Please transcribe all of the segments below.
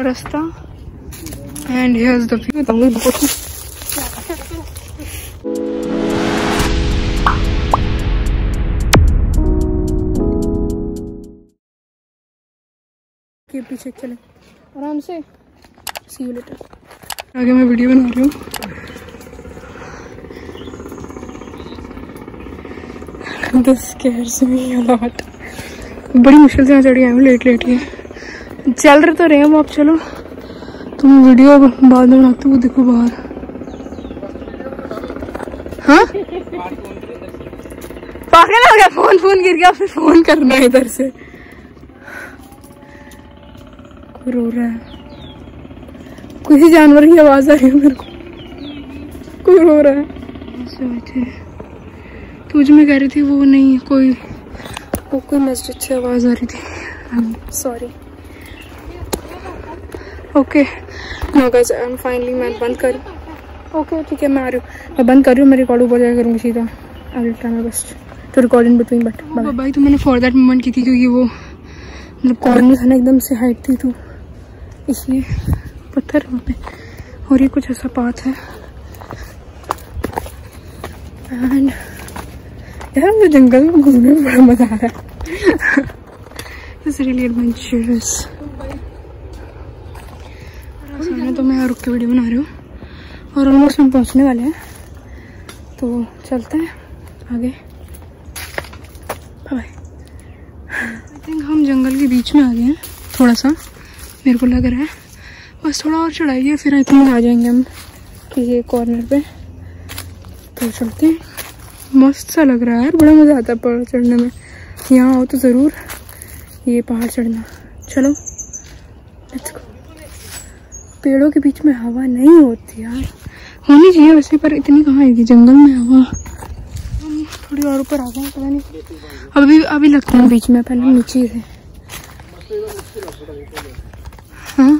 रास्ता and here's the view. के पीछे चले आराम से। See you later. आगे मैं वीडियो बना रही हूँ। This scares me a lot। बड़ी मुश्किल से चढ़ी आई हूँ लेट के। चल रहे तो रहे हम, आप चलो। तुम वीडियो बाद में बनाते हो, देखो बाहर। हाँ पागल हो गया, फोन गिर गया, फिर फोन करना है इधर से। कोई रो रहा है, किसी जानवर की आवाज आ रही है मेरे को, कोई रो रहा है। तो मुझे मैं कह रही थी वो नहीं, कोई मस्जिद से आवाज आ रही थी। Sorry. Okay no guys, I am finally, मैं बंद कर। ओके ठीक है, मैं आ रही हूँ, मैं बंद कर रही हूँ। मैं रिकॉर्ड ऊपर जाकर करूँगी सीधा। I will try my best to record in between, but भाई तो मैंने फॉर दैट मोमेंट की थी, क्योंकि वो मतलब कॉर्नर था ना, एकदम से हाइट थी, तो इसलिए पत्थर वहाँ पे। और ये कुछ ऐसा पाथ है। एंड यार मुझे जंगल में घूमने में बड़ा मजा आ रहा है। It's really adventurous. तो मैं यहाँ रुक के वीडियो बना रही हूँ और ऑलमोस्ट हम पहुँचने वाले हैं, तो चलते हैं आगे। बाय। आई थिंक हम जंगल के बीच में आ गए हैं, थोड़ा सा मेरे को लग रहा है। बस थोड़ा और चढ़ाइए, फिर आई थिंक आ जाएंगे हम किसी कॉर्नर पे। तो चलते हैं। मस्त सा लग रहा है यार, बड़ा मज़ा आता है पहाड़ चढ़ने में। यहाँ आओ तो ज़रूर ये पहाड़ चढ़ना। चलो लेट्स गो। पेड़ों के बीच में हवा नहीं होती यार, होनी चाहिए वैसे, पर इतनी कहाँ आएगी जंगल में हवा। हम थोड़ी और ऊपर आ गए, पता नहीं अभी लगता है बीच में, पहले नीचे थे। हाँ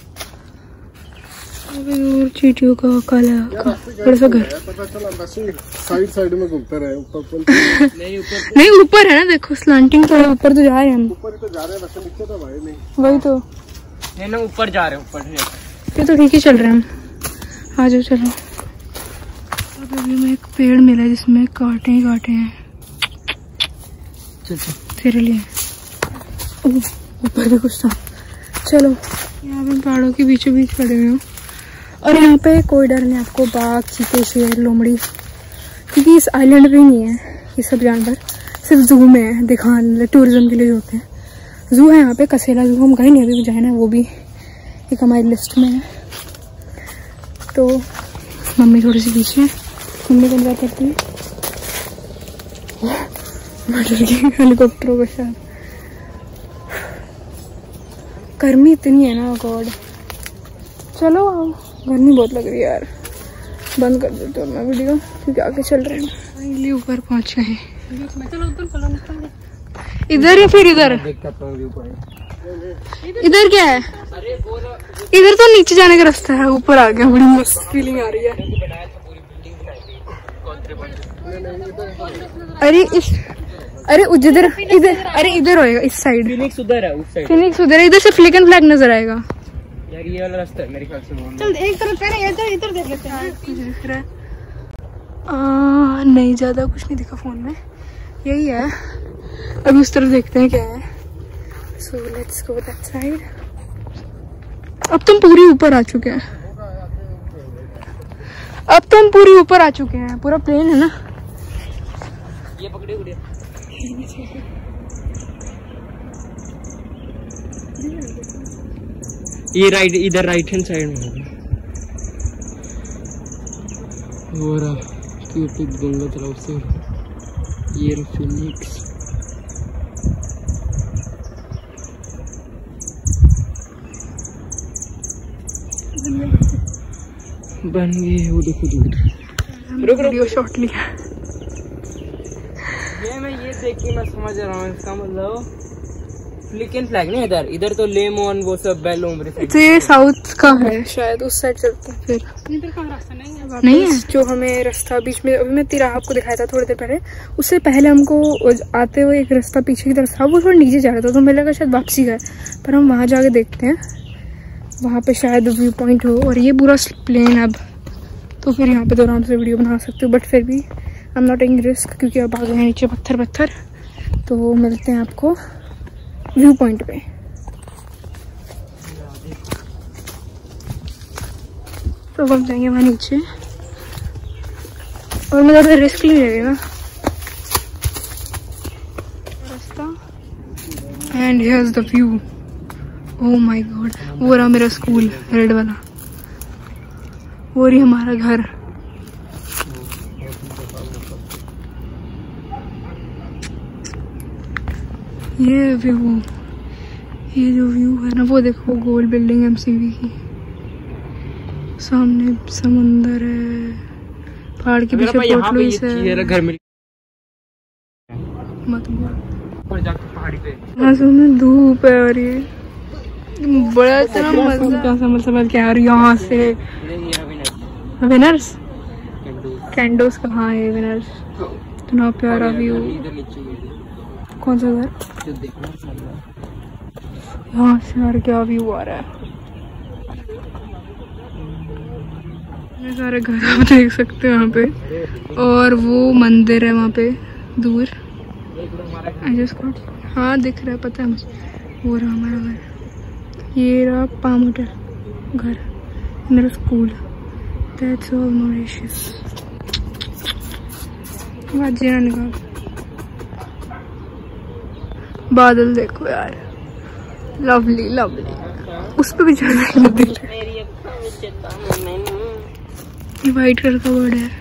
और चीटियों का काला बड़ा सा घर। साइड में घूमते रहे। ऊपर नहीं ऊपर है ना, देखो स्लांटिंग तो ऊपर तो जा रहे हैं हम। ऊपर तो जा रहे हैं, वैसे नीचे तो भाई नहीं। वही तो नहीं ना, ऊपर जा रहे हैं, ऊपर ये तो ठीक ही चल रहे हैं हम। आ जाओ चलो। अभी हमें एक पेड़ मिला है जिसमें कांटे ही कांटे हैं। तेरे लिए ऊपर भी कुछ था। चलो यहाँ पे पहाड़ों के बीचों बीच खड़े हुए हो और यहाँ पे कोई डर नहीं आपको, बाघ, चीते, शेर, लोमड़ी, क्योंकि इस आइलैंड पे ही नहीं है ये सब जानवर, सिर्फ जू में है, दिखाने टूरिज्म के लिए होते हैं। जू है यहाँ पे, कसेला जू, हम गए नहीं अभी, जाना है, वो भी एक हमारी लिस्ट में है। तो मम्मी थोड़ी सी पीछे है, मम्मी को इंतजार करती है। हेलीकॉप्टरों के साथ गर्मी इतनी है ना गॉड। चलो आओ, गर्मी बहुत लग रही है यार। बंद कर देते हो मैं वीडियो, क्योंकि आगे चल रहे हैं। फाइनली ऊपर पहुंच गए हैं। इधर या फिर इधर? इधर क्या है? इधर तो नीचे जाने का रास्ता है, ऊपर आ गया। बड़ी मस्त फीलिंग आ रही है। अरे उधर इधर होएगा, इस साइड। फिनिक्स उधर है, उस साइड फिनिक्स उधर है, इधर से फ्लिक एंड फ्लैग नजर आएगा यार। ये वाला रास्ता है मेरे ख्याल से। चल एक तरफ है, इधर देख लेते हैं। कुछ दिख रहा है? नहीं, ज्यादा कुछ नहीं दिखा फोन में, यही है। अभी उस तरफ देखते हैं क्या है। So let's go that side. अब तुम पूरी ऊपर आ चुके हैं, पूरा प्लेन है ना। ये पकड़े गुड़िया। ये राइट, इधर राइट हैंड साइड में होगा। और गंगा तालाब से ये फिनिक्स। बन गए वो, देखो दूर। रुक शॉट लिया। ये देख के मैं समझ रहा हूँ, इसका मतलब फ्लिक एंड फ्लैग नहीं, इधर तो लेमन वो सब बेलोमरे। तो ये साउथ का है शायद, उस साइड चलते हैं। फिर इधर का रास्ता नहीं है जो हमें रास्ता बीच में, अभी मैं तिराहा आपको दिखाया था थोड़ी देर पहले, उससे पहले हमको आते हुए एक रास्ता पीछे की तरफ था, वो थोड़ा नीचे जा रहा था, तो मुझे लगा शायद वापसी का है, पर हम वहाँ जाके देखते हैं। वहाँ पे शायद व्यू पॉइंट हो, और ये पूरा प्लेन अब, तो फिर यहाँ पे तो आराम से वीडियो बना सकते हो। बट फिर भी I am not taking risk, क्योंकि अब आ गए हैं नीचे पत्थर पत्थर। तो मिलते हैं आपको व्यू पॉइंट पे। तो हम जाएंगे वहाँ नीचे, और मैं ज़्यादा रिस्क नहीं ले रही ना रास्ता। And here's the view. Oh my god, वो रहा मेरा स्कूल रेड वाला, वो रही हमारा घर। ये व्यू, ये जो व्यू है ना, वो देखो गोल बिल्डिंग एमसीबी की, सामने समुंदर है, पहाड़ के पीछे पोर्ट लुइस है। घर में मत बोल, ऊपर जाके पहाड़ी पे में धूप है, और ये बड़ा इतना मजा समझ समझ के आ रही यहाँ से। विनर्स कैंडोस कहाँ है? विनर्स इतना प्यारा व्यू। कौन सा घर? यहाँ से यार क्या व्यू आ रहा है। ये सारे घर आप देख सकते हो यहाँ पे, और वो मंदिर है वहाँ पे दूर। हाँ दिख रहा है, पता है मुझे, वो रहा हमारा घर। ये रहा पाम होटल घर, मेरा स्कूल। That's all Mauritius. जीना निकाल, बादल देखो यार, लवली लवली। उस पे भी चढ़ने दिल है। ये वाइट कलर का वर्ड है,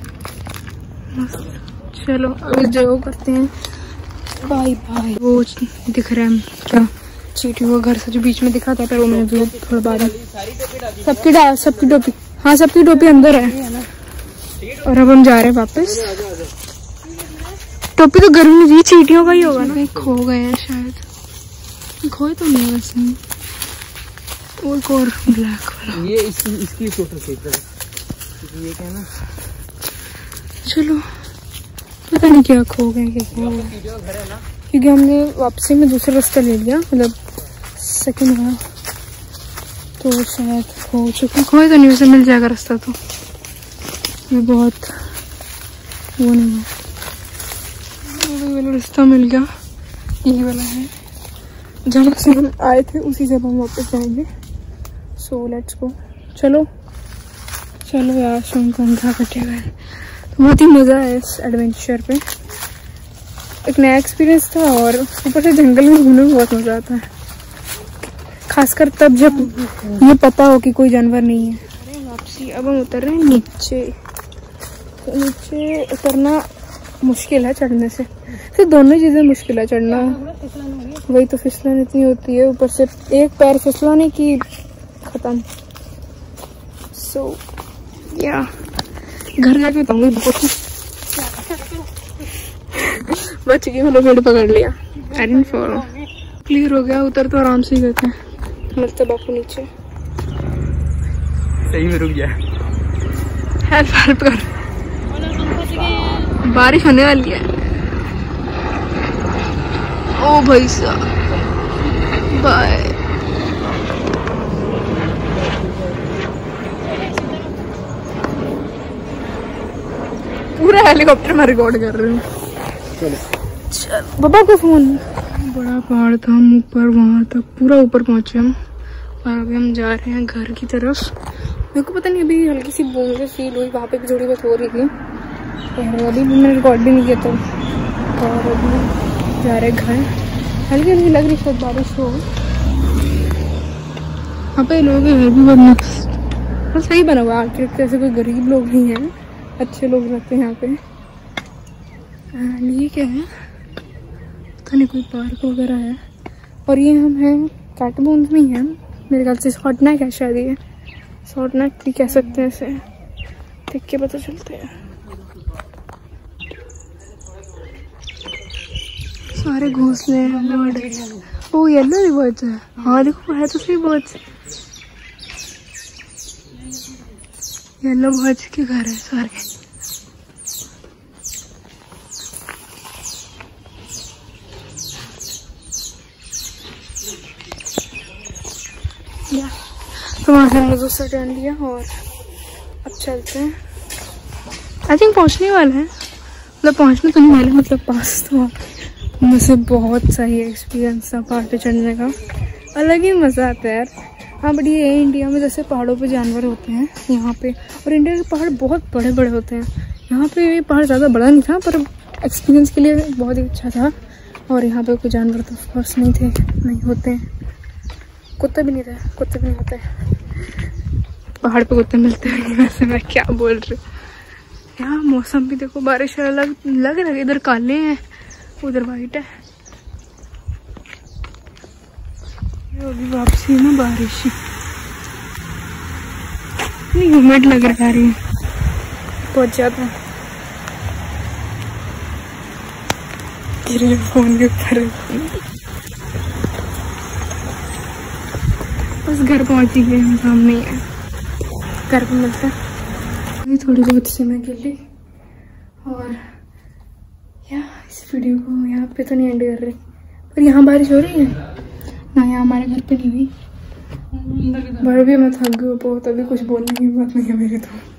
मस्त। चलो अब इस जगह करते हैं बाय बाय। वो दिख रहा है क्या, चीटी हुआ घर से जो बीच में दिखा था, पर वो मैंने थोड़ा बादल। सबकी टोपी, हाँ सबकी टोपी अंदर है। और अब हम जा रहे हैं वापस। टोपी तो गर्मी में चीटियों का ही होगा ना। खो गए हैं शायद, खोए तो नहीं वैसे। वो एक और ब्लैक वाला, ये इसकी फोटो खींच रहा है, ये क्या ना। चलो पता नहीं क्या खो गए, क्या हुआ, क्योंकि हमने वापसी में दूसरा रास्ता ले लिया, मतलब सेकंड वाला, तो शायद खो चुके। खोए तो नहीं, वैसे मिल जाएगा रास्ता तो। ये बहुत वो नहीं है, वाला रास्ता मिल गया, यही वाला है जहाँ से हम आए थे, उसी से हम वापस जाएंगे। So let's go. चलो चलो यार, शाम को हम कटे गए। तो बहुत ही मज़ा है इस एडवेंचर पे, एक नया एक्सपीरियंस था, और ऊपर से जंगल में घूमने में बहुत मज़ा आता है, खासकर तब जब ये पता हो कि कोई जानवर नहीं है। अरे वापसी, अब हम उतर रहे हैं नीचे। तो नीचे उतरना मुश्किल है चढ़ने से, फिर दोनों चीज़ें मुश्किल है चढ़ना। वही तो फिसलन इतनी होती है, ऊपर से एक पैर फिसलाने की खत्म। सो या घर जाके बताऊंगी बहुत। बच गई, मैंने पेड़ पकड़ लिया। I didn't follow. क्लियर हो गया, उतर तो आराम से ही गए थे। मिलते बापू नीचे। सही में रुक गया। हेल्प कर, बारिश होने वाली है। ओ भाई साहब, बाय। पूरा हेलीकॉप्टर में रिकॉर्ड कर रहे हूँ। चल बाबा को फोन। बड़ा पहाड़ था, हम ऊपर वहां तक पूरा ऊपर पहुंचे हम, और अभी हम जा रहे हैं घर की तरफ। मेरे को पता नहीं, अभी हल्की सी बूंदें फील हुई, वहाँ पे भी थोड़ी बहुत हो रही थी, और अभी मैंने रिकॉर्ड भी नहीं किया था। और अभी जा रहे घर, हल्की हल्की लग रही शायद बारिश हो। यहाँ पे लोग हैं भी बहुत मस्त, सही बना हुआ। आखिर ऐसे कोई गरीब लोग नहीं हैं, अच्छे लोग रहते हैं यहाँ पे। एंड ये क्या है पता नहीं, कोई पार्क वगैरह है। और ये हम हैं कैटबोन्स में ही हैं मेरे ख्याल से। शॉर्ट नेक है शायद, ये शॉर्ट नेक भी कह सकते हैं इसे, देख के पता चलते हैं। सारे घोंसले हैं बर्ड। ओ येलो भी बर्ड्स है, हाँ देखो है तो सही बर्ड्स। येलो बर्ड्स के घर है सारे। या तो वहाँ से हमने दूसरा टर्न लिया और अब चलते हैं। आई थिंक पहुँचने वाला है, मतलब पहुँचने तो नहीं वाले, मतलब पास तो। मुझे बहुत सही एक्सपीरियंस था पहाड़ पे चढ़ने का, अलग ही मज़ा आता है यार। हाँ बट ये है इंडिया में जैसे पहाड़ों पे जानवर होते हैं यहाँ पे, और इंडिया के पहाड़ बहुत बड़े बड़े होते हैं। यहाँ पे ये पहाड़ ज़्यादा बड़ा नहीं था पर एक्सपीरियंस के लिए बहुत ही अच्छा था। और यहाँ पे कोई जानवर तो ऑफकोर्स नहीं थे, नहीं होते हैं, कुत्ते भी नहीं थे, कुत्ते भी नहीं होते। पहाड़ पे कुत्ते मिलते हैं वैसे, मैं क्या बोल रही हूँ। यहाँ मौसम भी देखो, बारिश लग रहा है, इधर काले हैं उधर वाइट है। अभी वापसी है ना बारिश, नहीं ह्यूमिड लग रहा है बहुत ज्यादा। फोन के ऊपर बस घर पहुंच गए हम, सामने ही है, घर पे मिलता है। अभी थोड़ी बहुत समय के लिए, और या इस वीडियो को यहाँ पे तो नहीं एंड कर रही, पर यहाँ बारिश हो रही है ना, यहाँ हमारे घर पे नहीं हुई। पर भी मैं थक गई बहुत, अभी कुछ बोलने की बात नहीं है मेरी तो।